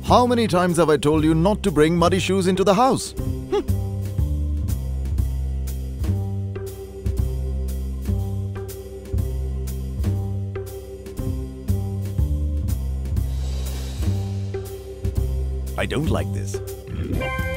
How many times have I told you not to bring muddy shoes into the house? I don't like this.